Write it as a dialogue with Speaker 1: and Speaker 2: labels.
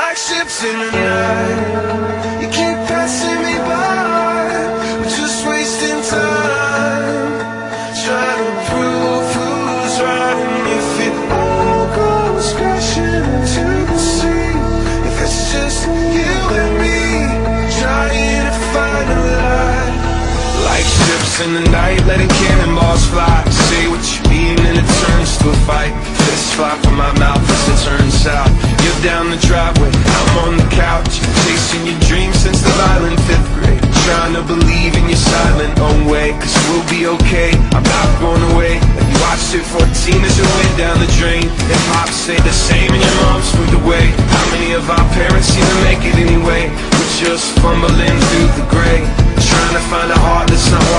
Speaker 1: like ships in the night. You keep passing me by, we're just wasting time, trying to prove who's right. And if it all goes crashing into the sea, if it's just you and me, trying to find a light. Like ships in the night, letting cannonballs fly. Say what you mean and it turns to a fight. Fists fly from my mouth as it turns south. You're down the driveway, I'm on the couch, chasing your dreams since the violent 5th grade. Trying to believe in your silent own way, cause we'll be okay, I'm not going away. Like you watched it 14 as it went down the drain. And pops say the same and your mom's moved away. How many of our parents seem to make it anyway? We're just fumbling through the gray, trying to find a heart that's not